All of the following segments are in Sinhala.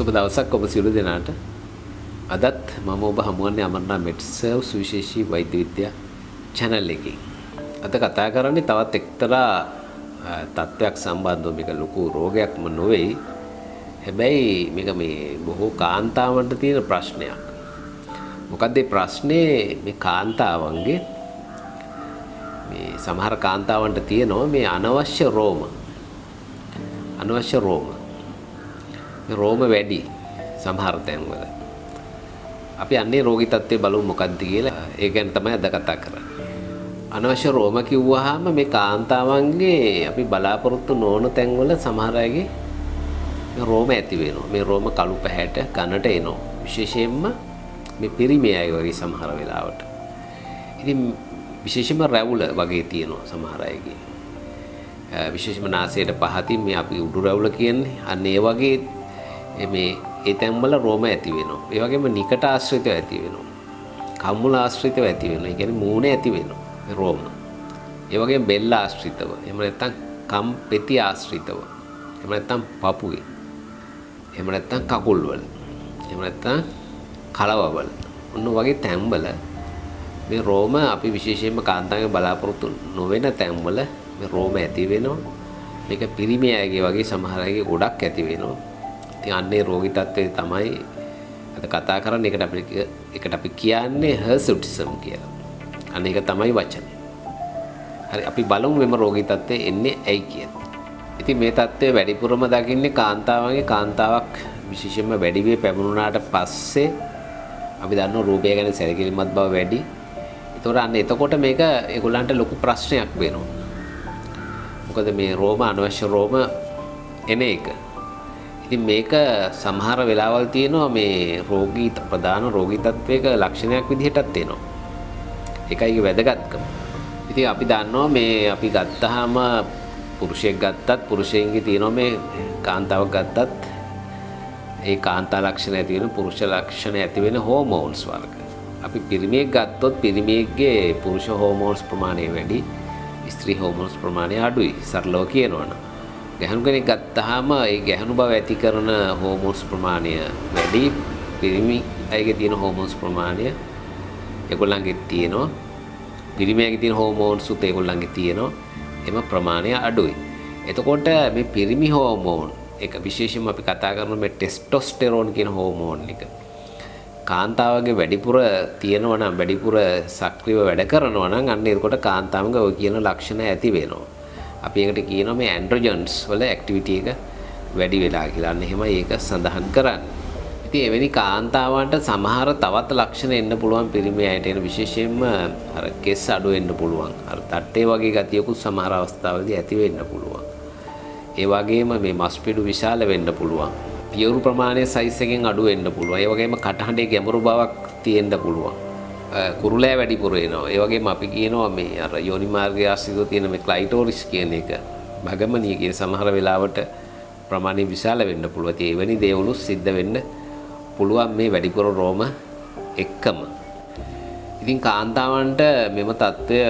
සුබ දවසක් ඔබ සියලු දෙනාට. අදත් මම ඔබ හමුවන්නේ අමරනා මෙඩ්සර්ව් සුවිශේෂී වෛද්‍ය විද්‍යා channel එකකින්. අද කතා කරන්නේ තවත් එක්තරා තත්ත්වයක් සම්බන්ධව. මේක ලොකු රෝගයක්ම නොවේ. හැබැයි මේක මේ බොහෝ කාන්තාවන්ට තියෙන ප්‍රශ්නයක්. මොකද මේ ප්‍රශ්නේ මේ කාන්තාවන්ගේ මේ සමහර කාන්තාවන්ට තියෙනවා මේ අනවශ්‍ය රෝම. රෝම වැඩි සමහර තැන්වල. අපි අන්නේ රෝගී තත්ත්වය බලමු මොකක්ද කියලා. ඒ ගැන තමයි අද කතා කරන්නේ. අනවශ්‍ය රෝම කිව්වහම මේ කාන්තාවන්ගේ අපි බලාපොරොත්තු නොවන තැන්වල සමහර අයගේ රෝම ඇති වෙනවා. මේ රෝම කළු පැහැට කනට එනවා. විශේෂයෙන්ම මේ පිරිමි අය වගේ සමහර වෙලාවට. ඉතින් විශේෂයෙන්ම රැවුල වගේ තියෙනවා සමහර අයගේ. විශේෂයෙන්ම නාසයට පහතින් මේ අපි උඩු රැවුල කියන්නේ. අන්න ඒ වගේ මේ ඒ තැන්වල රෝම ඇති වෙනවා. ඒ වගේම නිකට ආශ්‍රිතව ඇති වෙනවා. කම්මුල ආශ්‍රිතව ඇති වෙනවා. ඒ කියන්නේ මූණේ ඇති වෙනවා මේ රෝම. ඒ වගේම බෙල්ල ආශ්‍රිතව. එහෙම නැත්නම් කම් පෙති ආශ්‍රිතව. එහෙම නැත්නම් පපුවේ. එහෙම නැත්නම් කකුල් වල. එහෙම නැත්නම් කලවවල. ඔන්න වගේ තැන්වල මේ රෝම අපි විශේෂයෙන්ම කාන්තාවගේ බලාපොරොත්තු නොවන තැන්වල මේ රෝම ඇති වෙනවා. මේක පිරිමි අයගේ වගේ සමහර අයගේ ගොඩක් ඇති වෙනවා. ඉතින් අන්නේ රෝගී තත්ත්වය තමයි අද කතා කරන්නේ. ඒකට අපි කියන්නේ හර්සුටිසම් කියලා. අන්න ඒක තමයි වචනේ. හරි අපි බලමු මෙම රෝගී තත්ත්වය එන්නේ ඇයි කියලා. ඉතින් මේ තත්ත්වය වැඩිපුරම දකින්නේ කාන්තාවක් විශේෂයෙන්ම වැඩි වේ පැමුණාට පස්සේ අපි දන්නවා රූපය ගැන සැලකිලිමත් බව වැඩි. එතකොට මේක ඒගොල්ලන්ට ලොකු ප්‍රශ්නයක් වෙනවා. මොකද මේ රෝම අනවශ්‍ය රෝම එන එක. ඉතින් මේක සමහර වෙලාවල් තියෙනවා මේ ප්‍රධාන රෝගී තත්වයක ලක්ෂණයක් විදිහටත් එනවා. ඒකයි වැදගත්කම. ඉතින් අපි දන්නවා මේ අපි ගත්තාම පුරුෂයෙක් ගත්තත් පුරුෂයෙන්ගේ තියෙනවා මේ කාන්තාවක් ගත්තත් ඒ කාන්තා ලක්ෂණ ඇති වෙන පුරුෂ ලක්ෂණ ඇති වෙන හෝමෝන්ස් වර්ග. අපි පිරිමියෙක් ගත්තොත් පිරිමියෙක්ගේ පුරුෂ හෝමෝන්ස් ප්‍රමාණය වැඩි, ස්ත්‍රී හෝමෝන්ස් ප්‍රමාණය අඩුයි. සරලව කියනවනම් ගැහණු කෙනෙක් ගත්තාම ඒ ගැහණු බව ඇති කරන හෝමෝන්ස් ප්‍රමාණය වැඩි, පිරිමි අයගේ තියෙන හෝමෝන්ස් ප්‍රමාණය ඒගොල්ලන්ගේ තියෙනවා. පිරිමියගේ තියෙන හෝමෝන්ස් උත් ඒගොල්ලන්ගේ තියෙනවා. එම ප්‍රමාණය අඩුයි. එතකොට මේ පිරිමි හෝමෝන් එක විශේෂයෙන්ම අපි කතා කරන මේ ටෙස්ටොස්ටෙරෝන් කියන හෝමෝන් එක කාන්තාවගේ වැඩිපුර තියෙනවා නම් වැඩිපුර සක්‍රියව වැඩ කරනවා නම් අන්න ඒකට කාන්තාවගේ ඔය කියන ලක්ෂණ ඇති වෙනවා. අපි ඒකට කියනවා මේ ඇන්ඩ්‍රොජන්ස් වල ඇක්ටිවිටි එක වැඩි වෙලා කියලා. අන්න එහෙමයි ඒක සඳහන් කරන්නේ. ඉතින් එවැනි කාන්තාවන්ට සමහර තවත් ලක්ෂණ එන්න පුළුවන් පිරිමි අයට. එන විශේෂයෙන්ම අර කෙස් අඩු වෙන්න පුළුවන්. අර තට්ටේ වගේ ගතියකුත් සමහර අවස්ථාවලදී ඇති වෙන්න පුළුවන්. ඒ වගේම මේ මස් පිඩු විශාල වෙන්න පුළුවන්. පියවරු ප්‍රමාණය සයිස් එකෙන් අඩු වෙන්න පුළුවන්. ඒ වගේම කටහඬේ ගැඹුරු බවක් තියෙන්න පුළුවන්. කුරුලෑ වැඩිපුර එනවා. ඒ වගේම අපි කියනවා මේ අර යෝනි මාර්ගය ආශ්‍රිතව තියෙන මේ ක්ලයිටෝරිස් කියන එක භගමනිය කියන සමහර වෙලාවට ප්‍රමාණය විශාල වෙන්න පුළුවන්. ඒ වෙනි දේවලු සිද්ධ වෙන්න පුළුවන් මේ වැඩිපුර රෝම එක්කම. ඉතින් කාන්තාවන්ට මෙම තත්ත්වය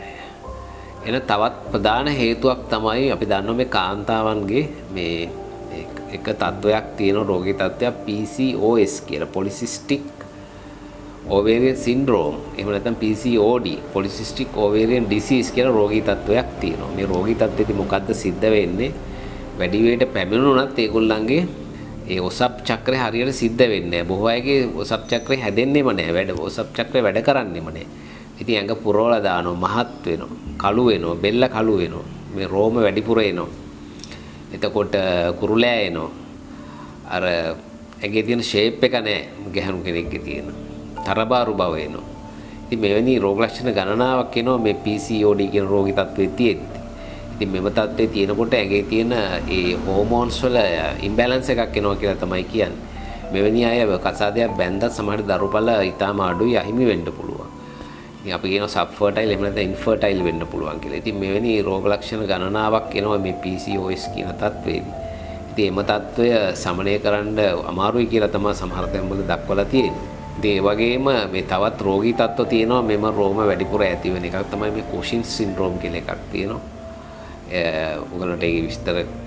එන තවත් ප්‍රධාන හේතුවක් තමයි අපි දන්නවා මේ කාන්තාවන්ගේ මේ එක තත්වයක් තියෙන රෝගී තත්ත්වයක් PCOS කියලා polycystic ovarian syndrome. එහෙම නැත්නම් PCOD polycystic ovarian disease කියලා රෝගී තත්වයක් තියෙනවා. මේ රෝගී තත්ත්වෙදි මොකද්ද සිද්ධ වෙන්නේ? වැඩි වේට පැමිණුණත් ඒගොල්ලන්ගේ ඒ ඔසප් චක්‍රය හරියට සිද්ධ වෙන්නේ නැහැ. බොහෝ අයගේ ඔසප් චක්‍රය හැදෙන්නේම නැහැ. ඔසප් චක්‍රය වැඩ කරන්නේම නැහැ. ඉතින් ඇඟ පුරවලා දානවා, මහත් වෙනවා, කළු වෙනවා, බෙල්ල කළු වෙනවා. මේ රෝම වැඩිපුර එනවා. එතකොට කුරුලෑ එනවා. අර ඇඟේ තියෙන ෂේප් එක නැහැ ගැහණු කෙනෙක්ගේ තියෙන. තරබාරු බව එනවා. ඉතින් මෙවැනි රෝග ලක්ෂණ ගණනාවක් එනවා මේ PCOD කියන රෝගී තත්ත්වයේ තියෙද්දි. ඉතින් මෙම තත්ත්වයේ තියෙනකොට ඇඟේ තියෙන ඒ හෝමෝන්ස් වල ඉම්බැලන්ස් එකක් එනවා කියලා තමයි කියන්නේ. මෙවැනි අය කසාදයක් බැන්දත් සමහර දරුපල ඊටාම අඩුයි, අහිමි වෙන්න පුළුවන්. ඉතින් අපි කියනවා සබ්ෆර්ටයිල් එහෙම නැත්නම් ඉන්ෆර්ටයිල් වෙන්න පුළුවන් කියලා. ඉතින් මෙවැනි රෝග ලක්ෂණ ගණනාවක් එනවා මේ PCOS කියන තත්ත්වයේදී. ඉතින් එම තත්ත්වය සමනය කරන්න අමාරුයි කියලා තමයි සමහර තැන්වල දක්වලා තියෙන්නේ. ඉතින් ඒ වගේම මේ තවත් රෝගී තත්ත්ව තියෙනවා මෙම රෝම වැඩිපුර ඇති වෙන එකක් තමයි මේ කොෂින් සින්ඩ්‍රෝම් කියලා එකක් තියෙනවා. ඔයගලන්ට ඒක විස්තර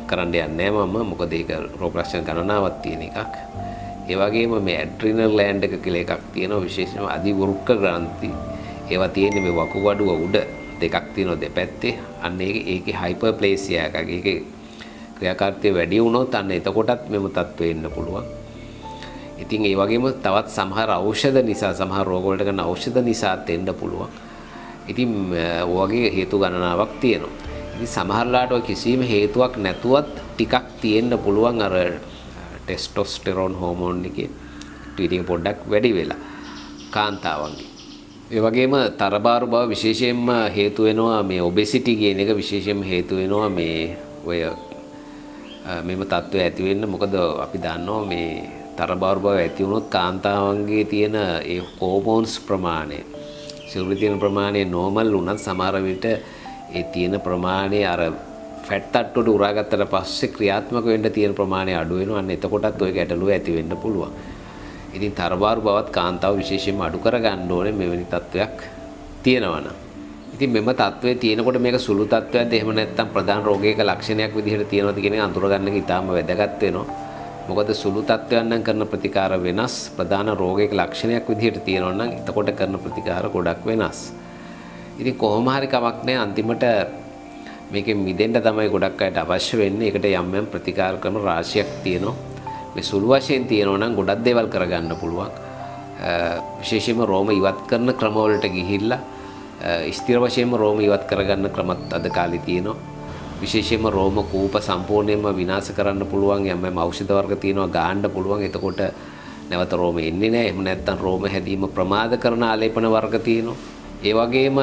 කරන්න යන්නේ මම මොකද ඒක රෝග ලක්ෂණ ගණනාවක් තියෙන එකක්. ඒ වගේම මේ ඇඩ්‍රිනල් ග්ලෑන්ඩ් එක කියලා එකක් තියෙනවා විශේෂයෙන්ම අධිවෘක්ක ග්‍රන්ථි. ඒවා තියෙන්නේ මේ වකුගඩුව උඩ දෙකක් තියෙනවා දෙපැත්තේ. අන්න ඒකේ හයිපර්ප්ලේසියා එකක්. ඒකේ ක්‍රියාකාරීත්වය වැඩි වුණොත් අන්න එතකොටත් මෙම තත්ත්වෙ එන්න පුළුවන්. ඉතින් ඒ වගේම තවත් සමහර ඖෂධ නිසා සමහර රෝග වලට ගන්න ඖෂධ නිසාත් එන්න පුළුවන්. ඉතින් ඔයගේ හේතු ගණනාවක් තියෙනවා. ඉතින් සමහරලාට ඔය කිසිම හේතුවක් නැතුවත් ටිකක් තියෙන්න පුළුවන් අර ටෙස්ටොස්ටෙරෝන් හෝමෝන් එකේ ටීටින් පොඩ්ඩක් වැඩි වෙලා කාන්තාවන්ගේ. ඒ වගේම තරබාරු බව විශේෂයෙන්ම හේතු වෙනවා මේ ඔබෙසිටි කියන එක විශේෂයෙන්ම හේතු වෙනවා මේ ඔය මෙම තත්ත්වය ඇති වෙන්න. මොකද අපි දන්නවා මේ තරබාරු බව ඇති වුණොත් කාන්තාවන්ගේ තියෙන ඒ හෝමෝන්ස් ප්‍රමාණය සිරුරේ තියෙන ප්‍රමාණය නෝමල් වුණත් සමහර විට ඒ තියෙන ප්‍රමාණය අර ෆැට් තට්ටුවට උරාගත්තට පස්සේ ක්‍රියාත්මක වෙන්න තියෙන ප්‍රමාණය අඩු වෙනවා. අන්න එතකොටත් ওই ගැටලුව ඇති වෙන්න පුළුවන්. ඉතින් තරබාරු බවත් කාන්තාව විශේෂයෙන්ම අඩු කර ගන්න ඕනේ මෙවැනි තත්වයක් තියෙනවා නම්. ඉතින් මෙම තත්වයේ තියෙනකොට මේක සුළු තත්වයක්ද එහෙම නැත්නම් ප්‍රධාන රෝගයක ලක්ෂණයක් විදිහට තියෙනවද කියන එක අඳුර ගන්න එක ඉතාම වැදගත් වෙනවා. මොකද සුළු තත්වයන් නම් කරන ප්‍රතිකාර වෙනස්, ප්‍රධාන රෝගයක ලක්ෂණයක් විදිහට තියෙනවා නම් එතකොට කරන ප්‍රතිකාර ගොඩක් වෙනස්. ඉතින් කොහොම හරි කමක් නැහැ අන්තිමට මේකෙන් මිදෙන්න තමයි ගොඩක් අයට අවශ්‍ය වෙන්නේ. ඒකට යම් යම් ප්‍රතිකාර ක්‍රම රාශියක් තියෙනවා. මේ සුළු වශයෙන් තියෙනවා නම් ගොඩක් දේවල් කරගන්න පුළුවන්. විශේෂයෙන්ම රෝම ඉවත් කරන ක්‍රම වලට ගිහිල්ලා ස්ථිර වශයෙන්ම රෝම ඉවත් කරගන්න ක්‍රමත් අද කාලේ තියෙනවා. විශේෂයෙන්ම රෝම කූප සම්පූර්ණයෙන්ම විනාශ කරන්න පුළුවන් යම් යම් ඖෂධ වර්ග තියෙනවා ගාන්න පුළුවන්. එතකොට නැවත රෝම එන්නේ නැහැ. එහෙම නැත්නම් රෝම හැදීම ප්‍රමාද කරන ආලේපන වර්ග තියෙනවා. ඒ වගේම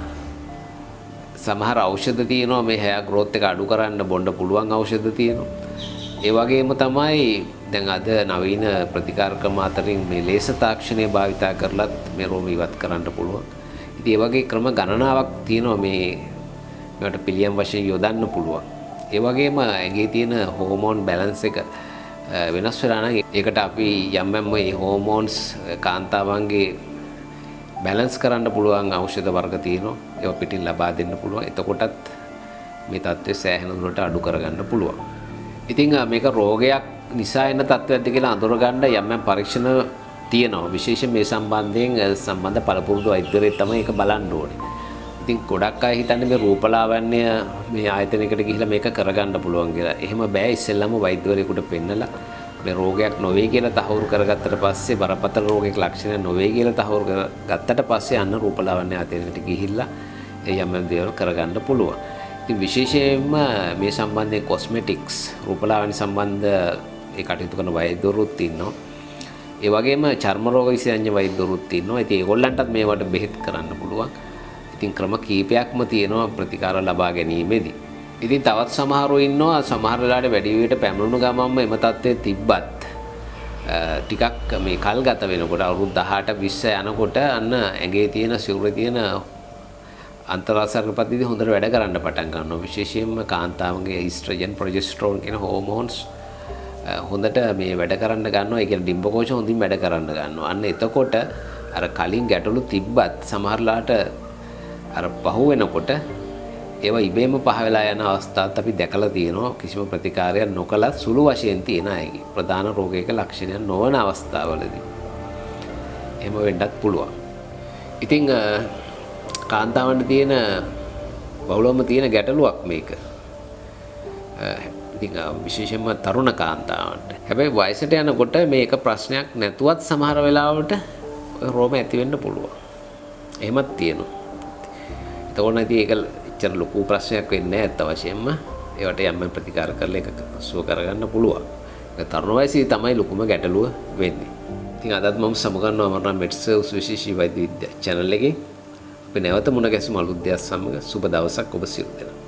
සමහර ඖෂධ තියෙනවා මේ hair growth එක අඩු කරන්න බොන්න පුළුවන් ඖෂධ තියෙනවා. ඒ වගේම තමයි දැන් අද නවීන ප්‍රතිකාර ක්‍රම අතරින් මේ ලේසර් තාක්ෂණය භාවිතා කරලත් මේ රෝම ඉවත් කරන්න පුළුවන්. ඉතින් ඒ වගේ ක්‍රම ගණනාවක් තියෙනවා මේවට පිළියම් වශයෙන් යොදන්න පුළුවන්. ඒ වගේම ඇඟේ තියෙන හෝමෝන් බැලන්ස් එක වෙනස් වෙලා නම් ඒකට අපි යම් යම් මේ හෝමෝන්ස් කාන්තාවන්ගේ බැලන්ස් කරන්න පුළුවන් ඖෂධ වර්ග තියෙනවා. ඒවා පිටින් ලබා දෙන්න පුළුවන්. එතකොටත් මේ තත්ත්වය සෑහෙන දුරට අඩු කරගන්න පුළුවන්. ඉතින් මේක රෝගයක් නිසා එන තත්ත්වයක්ද කියලා අඳුරගන්න යම් යම් පරීක්ෂණ තියෙනවා. විශේෂයෙන් මේ සම්බන්ධයෙන් සම්බන්ධ පළපුරුදු වෛද්‍යවරයෙක් තමයි ඒක බලන්න ඕනේ. ඉතින් ගොඩක් අය හිතන්නේ මේ රූපලාවන්‍ය මේ ආයතනයකට ගිහිල්ලා මේක කරගන්න පුළුවන් කියලා. එහෙම බෑ. ඉස්සෙල්ලාම වෛද්‍යවරයෙකුට පෙන්නලා මේ රෝගයක් නොවේ කියලා තහවුරු කරගත්තට පස්සේ බරපතල රෝගයක ලක්ෂණ නොවේ කියලා තහවුරු කරගත්තට පස්සේ අන්න රූපලාවන්‍ය ආයතනයකට ගිහිල්ලා ඒ යම් දේවල් කරගන්න පුළුවන්. ඉතින් විශේෂයෙන්ම මේ සම්බන්ධයෙන් කොස්මෙටික්ස් රූපලාවන්‍ය සම්බන්ධ ඒ කටයුතු කරන වෛද්‍යවරුත් ඉන්නවා. ඒ වගේම චර්ම රෝග විශේෂඥ වෛද්‍යවරුත් ඉන්නවා. ඉතින් ඒගොල්ලන්ටත් මේවට බෙහෙත් කරන්න පුළුවන්. ඉතින් ක්‍රම කීපයක්ම තියෙනවා ප්‍රතිකාර ලබා ගැනීමේදී. ඉතින් තවත් සමහරව ඉන්නවා සමහර වෙලාවට වැඩි විදිහට පැමිණුණු ගමන්ම එම තත්ත්වයේ තිබ්බත් ටිකක් මේ කල් ගත වෙනකොට අවුරුදු 18 20 යනකොට අන්න ඇඟේ තියෙන සිරුරේ තියෙන අන්තරාසරණ පද්ධතිය හොඳට වැඩ කරන්න පටන් ගන්නවා. විශේෂයෙන්ම කාන්තාවන්ගේ ඊස්ට්‍රජන් ප්‍රොජෙස්ටරෝන් කියන හෝමෝන්ස් හොඳට මේ වැඩ කරන්න ගන්නවා. ඒ කියන්නේ ඩිම්බකෝෂ හොඳින් වැඩ කරන්න ගන්නවා. අන්න එතකොට අර කලින් ගැටලු තිබ්බත් සමහරලාට අර පහු වෙනකොට ඒවා ඉබේම පහ වෙලා යන අවස්ථාත් අපි දැකලා තියෙනවා. කිසිම ප්‍රතිකාරයක් නොකලත් සුළු වශයෙන් තියෙන අයගේ ප්‍රධාන රෝගයක ලක්ෂණයක් නොවන අවස්ථාවලදී එහෙම වෙන්නත් පුළුවන්. ඉතින් කාන්තාවන්ට තියෙන බහුලවම තියෙන ගැටලුවක් මේක. ඉතින් විශේෂයෙන්ම තරුණ කාන්තාවන්ට. හැබැයි වයසට යනකොට මේක ප්‍රශ්නයක් නැතුවත් සමහර වෙලාවට රෝම ඇති වෙන්න පුළුවන්. එහෙමත් තියෙනවා. එතකොට ඉතින් ඒක එච්චර ලොකු ප්‍රශ්නයක් වෙන්නේ නැහැ අත් වශයෙන්ම. ඒවට යම් ප්‍රතිකාර කරලා ඒක සුව කරගන්න පුළුවන්. ඒක තරුණ වයසේ තමයි ලොකුම ගැටලුව වෙන්නේ. ඉතින් අදත් මම සමගන්නවා මරණ මෙඩ්සර්ව්ස් විශේෂී වෛද්‍ය විද්‍යා channel එකේ. අපි නැවත මුණ ගැසුම් අලුත් දෙයක් සමග සුබ දවසක් ඔබ සියලු දෙනා.